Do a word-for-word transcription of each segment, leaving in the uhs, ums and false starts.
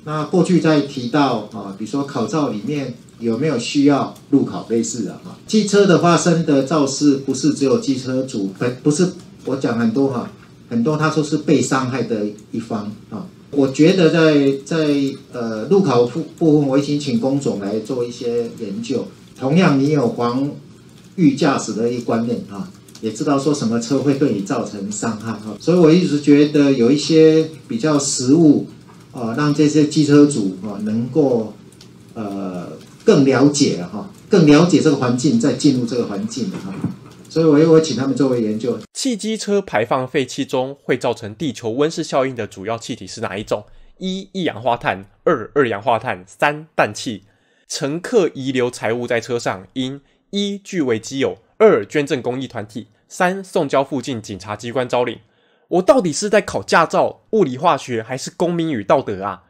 那过去在提到啊，比如说考照里面有没有需要路考类似的哈？机车的发生的肇事不是只有机车主本，不是我讲很多哈，很多他说是被伤害的一方啊。我觉得在在呃路考部分，我已经请工总来做一些研究。同样，你有防御驾驶的一观念啊，也知道说什么车会对你造成伤害啊。所以我一直觉得有一些比较实务。哦，让这些机车主哦能够呃更了解哈，更了解这个环境，再进入这个环境哈。所以我我请他们作为研究。 汽机车排放废气中会造成地球温室效应的主要气体是哪一种？一、一氧化碳，二、二氧化碳，三、氮气。乘客遗留财物在车上，应一、据为己有，二、捐赠公益团体，三、送交附近警察机关招领。我到底是在考驾照、物理化学还是公民与道德啊？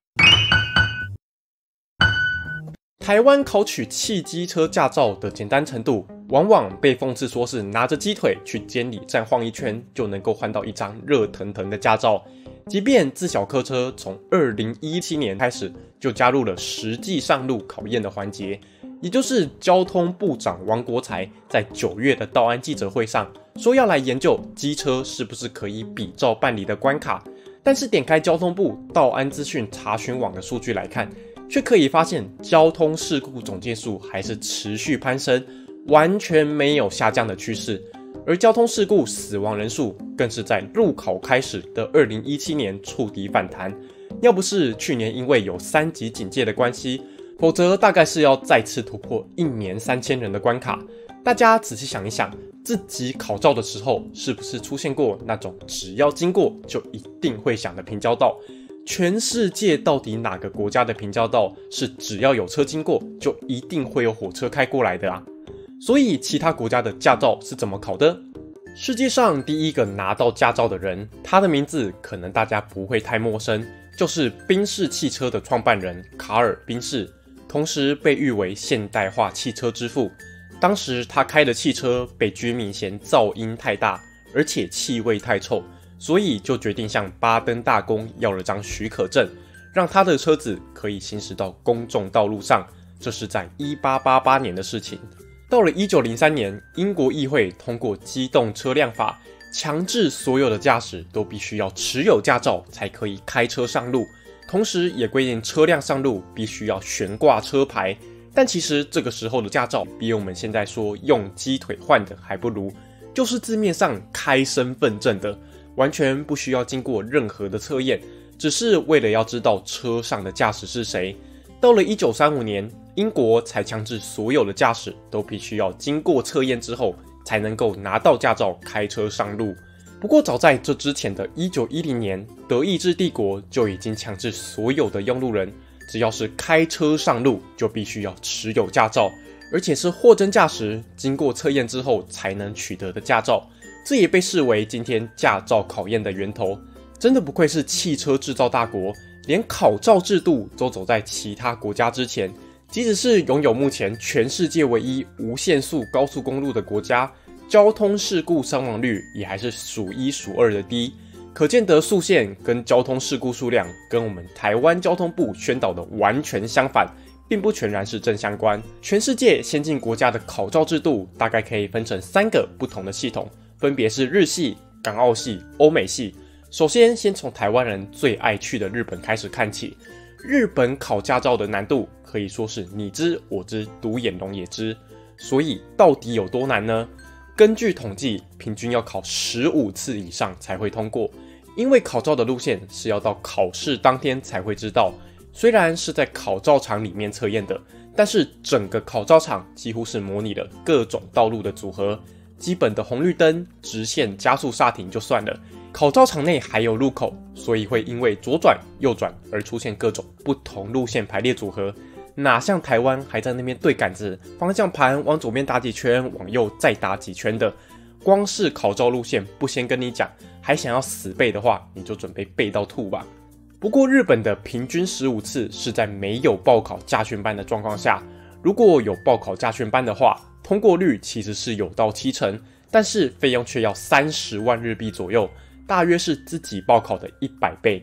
台湾考取汽机车驾照的简单程度，往往被讽刺说是拿着鸡腿去监理站晃一圈就能够换到一张热腾腾的驾照。即便自小客车从二零一七年开始就加入了实际上路考验的环节，也就是交通部长王国材在九月的道安记者会上说要来研究机车是不是可以比照办理的关卡，但是点开交通部道安资讯查询网的数据来看，却可以发现交通事故总件数还是持续攀升，完全没有下降的趋势。而交通事故死亡人数更是在路考开始的二零一七年触底反弹，要不是去年因为有三级警戒的关系，否则大概是要再次突破一年三千人的关卡。大家仔细想一想，自己考照的时候是不是出现过那种只要经过就一定会响的平交道？全世界到底哪个国家的平交道是只要有车经过就一定会有火车开过来的啊？所以其他国家的驾照是怎么考的？世界上第一个拿到驾照的人，他的名字可能大家不会太陌生，就是宾士汽车的创办人卡尔·宾士，同时被誉为现代化汽车之父。当时他开的汽车被居民嫌噪音太大，而且气味太臭，所以就决定向巴登大公要了张许可证，让他的车子可以行驶到公众道路上。这是在一八八八年的事情。到了一九零三年，英国议会通过机动车辆法，强制所有的驾驶都必须要持有驾照才可以开车上路，同时也规定车辆上路必须要悬挂车牌。但其实这个时候的驾照比我们现在说用鸡腿换的还不如，就是字面上开身份证的，完全不需要经过任何的测验，只是为了要知道车上的驾驶是谁。到了一九三五年，英国才强制所有的驾驶都必须要经过测验之后才能够拿到驾照开车上路。不过早在这之前的一九一零年，德意志帝国就已经强制所有的用路人只要是开车上路就必须要持有驾照，而且是货真价实经过测验之后才能取得的驾照。这也被视为今天驾照考验的源头。真的不愧是汽车制造大国，连考照制度都走在其他国家之前。即使是拥有目前全世界唯一无限速高速公路的国家，交通事故伤亡率也还是数一数二的低。可见得速限跟交通事故数量跟我们台湾交通部宣导的完全相反，并不全然是正相关。全世界先进国家的考照制度大概可以分成三个不同的系统，分别是日系、港澳系、欧美系。首先先从台湾人最爱去的日本开始看起。日本考驾照的难度可以说是你知我知，独眼龙也知。所以到底有多难呢？根据统计，平均要考十五次以上才会通过。因为考照的路线是要到考试当天才会知道，虽然是在考照场里面测验的，但是整个考照场几乎是模拟了各种道路的组合。基本的红绿灯、直线、加速、刹停就算了，考照场内还有路口，所以会因为左转、右转而出现各种不同路线排列组合。哪像台湾还在那边对杆子，方向盘往左边打几圈，往右再打几圈的。光是考照路线不先跟你讲，还想要死背的话，你就准备背到吐吧。不过日本的平均十五次是在没有报考驾训班的状况下，如果有报考驾训班的话，通过率其实是有到七成，但是费用却要三十万日币左右，大约是自己报考的一百倍。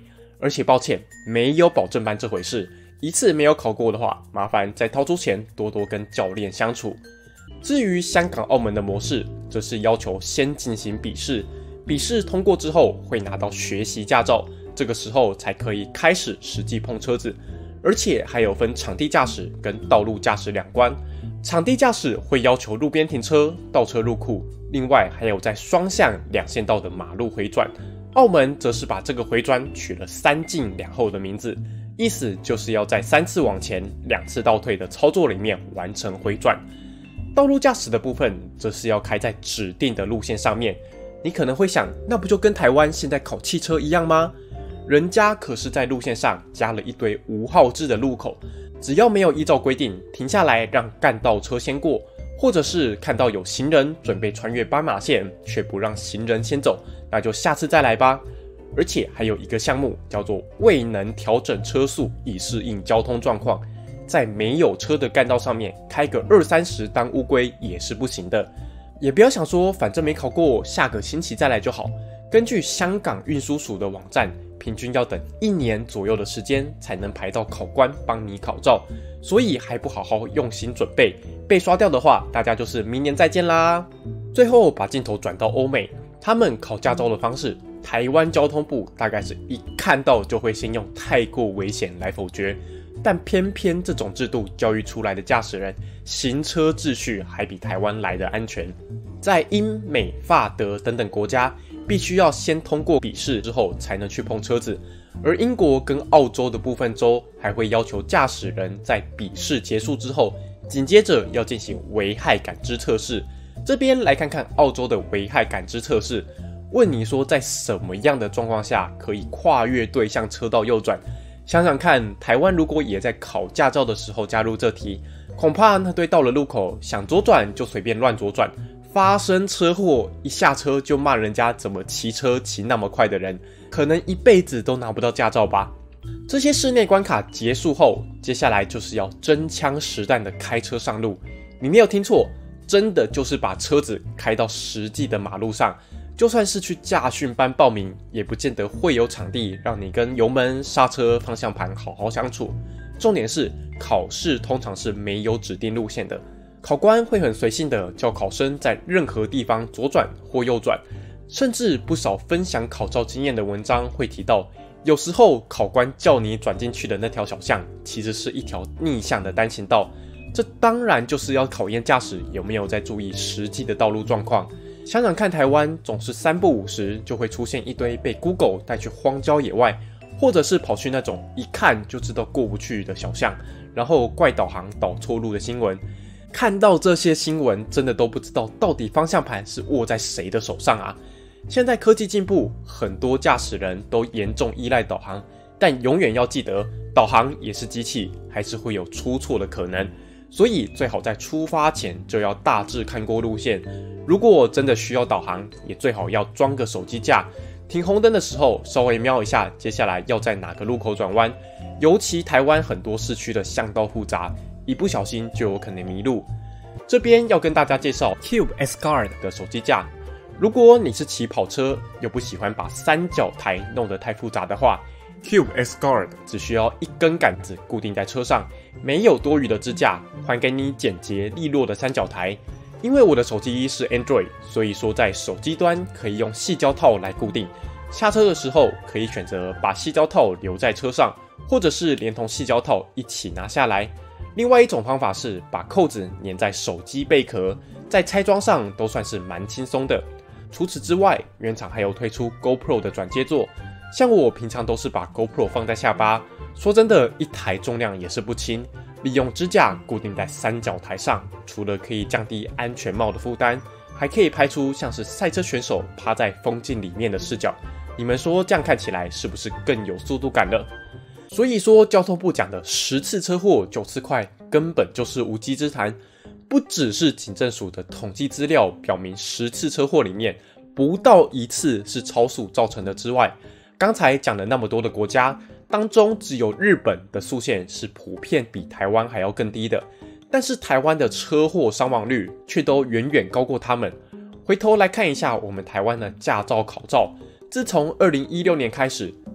而且抱歉，没有保证班这回事，一次没有考过的话，麻烦在掏出钱多多跟教练相处。至于香港、澳门的模式，则是要求先进行笔试，笔试通过之后会拿到学习驾照，这个时候才可以开始实际碰车子。而且还有分场地驾驶跟道路驾驶两关，场地驾驶会要求路边停车、倒车入库，另外还有在双向两线道的马路回转。澳门则是把这个回转取了三进两后的名字，意思就是要在三次往前、两次倒退的操作里面完成回转。道路驾驶的部分则是要开在指定的路线上面。你可能会想，那不就跟台湾现在考汽车一样吗？人家可是在路线上加了一堆无号志的路口，只要没有依照规定停下来让干道车先过，或者是看到有行人准备穿越斑马线却不让行人先走，那就下次再来吧。而且还有一个项目叫做未能调整车速以适应交通状况，在没有车的干道上面开个二三十当乌龟也是不行的。也不要想说反正没考过，下个星期再来就好。根据香港运输署的网站，平均要等一年左右的时间才能排到考官帮你考照，所以还不好好用心准备，被刷掉的话，大家就是明年再见啦。最后把镜头转到欧美，他们考驾照的方式，台湾交通部大概是一看到就会先用太过危险来否决，但偏偏这种制度教育出来的驾驶人，行车秩序还比台湾来的安全。在英美法德等等国家，必须要先通过笔试之后才能去碰车子，而英国跟澳洲的部分州还会要求驾驶人在笔试结束之后，紧接着要进行危害感知测试。这边来看看澳洲的危害感知测试，问你说在什么样的状况下可以跨越对向车道右转。想想看，台湾如果也在考驾照的时候加入这题，恐怕那对到了路口想左转就随便乱左转，发生车祸一下车就骂人家怎么骑车骑那么快的人，可能一辈子都拿不到驾照吧。这些室内关卡结束后，接下来就是要真枪实弹的开车上路。你没有听错，真的就是把车子开到实际的马路上。就算是去驾训班报名，也不见得会有场地让你跟油门、刹车、方向盘好好相处。重点是考试通常是没有指定路线的，考官会很随性的叫考生在任何地方左转或右转，甚至不少分享考照经验的文章会提到，有时候考官叫你转进去的那条小巷，其实是一条逆向的单行道。这当然就是要考验驾驶有没有在注意实际的道路状况。想想看，台湾总是三不五时就会出现一堆被 Google 带去荒郊野外，或者是跑去那种一看就知道过不去的小巷，然后怪导航导错路的新闻。看到这些新闻，真的都不知道到底方向盘是握在谁的手上啊！现在科技进步，很多驾驶人都严重依赖导航，但永远要记得，导航也是机器，还是会有出错的可能。所以最好在出发前就要大致看过路线，如果真的需要导航，也最好要装个手机架，停红灯的时候稍微瞄一下接下来要在哪个路口转弯。尤其台湾很多市区的巷道复杂，一不小心就有可能迷路。这边要跟大家介绍 Cube S Guard 的手机架，如果你是骑跑车又不喜欢把三角台弄得太复杂的话， Cube S Guard 只需要一根杆子固定在车上，没有多余的支架，还给你简洁利落的三角台。因为我的手机是 Android， 所以说在手机端可以用矽胶套来固定，下车的时候可以选择把矽胶套留在车上，或者是连同矽胶套一起拿下来。另外一种方法是把扣子粘在手机背壳，在拆装上都算是蛮轻松的。除此之外，原厂还有推出 GoPro 的转接座，像我平常都是把 GoPro 放在下巴，说真的，一台重量也是不轻。利用支架固定在三角台上，除了可以降低安全帽的负担，还可以拍出像是赛车选手趴在风镜里面的视角。你们说这样看起来是不是更有速度感了？所以说交通部讲的十次车祸九次快，根本就是无稽之谈。不只是警政署的统计资料表明十次车祸里面不到一次是超速造成的之外，刚才讲了那么多的国家当中，只有日本的速限是普遍比台湾还要更低的，但是台湾的车祸伤亡率却都远远高过他们。回头来看一下我们台湾的驾照考照，自从二零一六年开始，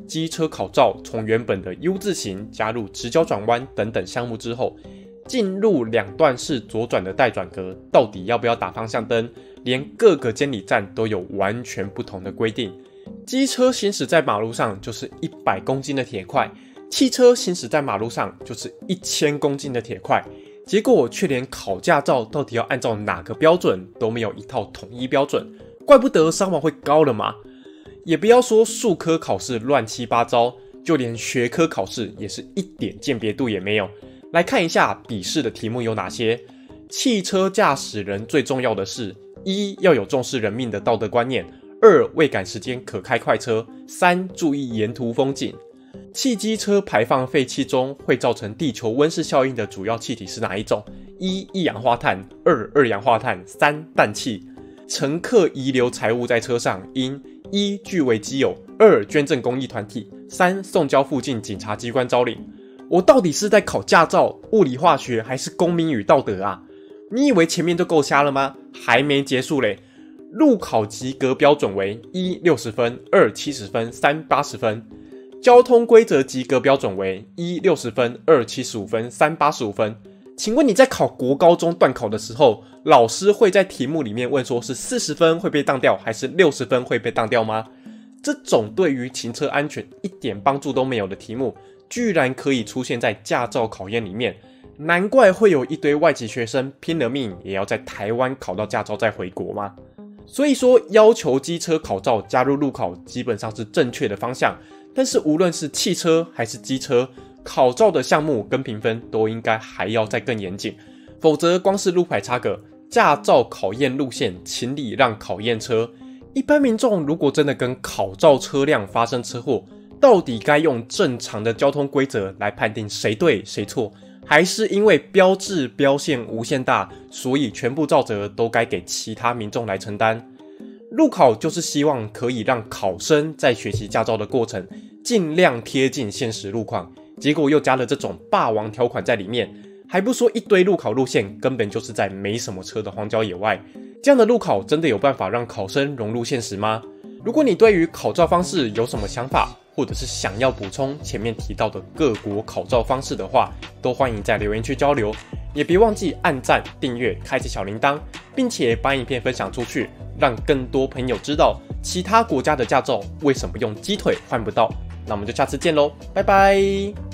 机车考照从原本的 U 字形加入直角转弯等等项目之后，进入两段式左转的带转格，到底要不要打方向灯，连各个监理站都有完全不同的规定。机车行驶在马路上就是一百公斤的铁块，汽车行驶在马路上就是一千公斤的铁块，结果却连考驾照到底要按照哪个标准都没有一套统一标准，怪不得伤亡会高了嘛。也不要说术科考试乱七八糟，就连学科考试也是一点鉴别度也没有。来看一下笔试的题目有哪些。汽车驾驶人最重要的是：一要有重视人命的道德观念；二未赶时间可开快车；三注意沿途风景。汽机车排放废气中会造成地球温室效应的主要气体是哪一种？一一氧化碳；二二氧化碳；三氮气。乘客遗留财物在车上，应一据为己有；二捐赠公益团体；三送交附近警察机关招领。我到底是在考驾照、物理化学还是公民与道德啊？你以为前面就够瞎了吗？还没结束嘞！路考及格标准为一六十分；二七十分；三八十分。交通规则及格标准为一六十分；二七十五分；三八十五分。请问你在考国高中段考的时候，老师会在题目里面问说是四十分会被当掉还是六十分会被当掉吗？这种对于行车安全一点帮助都没有的题目，居然可以出现在驾照考验里面，难怪会有一堆外籍学生拼了命也要在台湾考到驾照再回国吗？所以说要求机车考照加入路考基本上是正确的方向，但是无论是汽车还是机车，考照的项目跟评分都应该还要再更严谨，否则光是路牌差个驾照考验路线请礼让考验车，一般民众如果真的跟考照车辆发生车祸，到底该用正常的交通规则来判定谁对谁错，还是因为标志标线无限大，所以全部肇责都该给其他民众来承担？路考就是希望可以让考生在学习驾照的过程尽量贴近现实路况，结果又加了这种霸王条款在里面，还不说一堆路考路线根本就是在没什么车的荒郊野外，这样的路考真的有办法让考生融入现实吗？如果你对于考照方式有什么想法，或者是想要补充前面提到的各国考照方式的话，都欢迎在留言区交流，也别忘记按赞、订阅、开启小铃铛，并且把影片分享出去，让更多朋友知道其他国家的驾照为什么用鸡腿换不到。那我们就下次见咯，拜拜。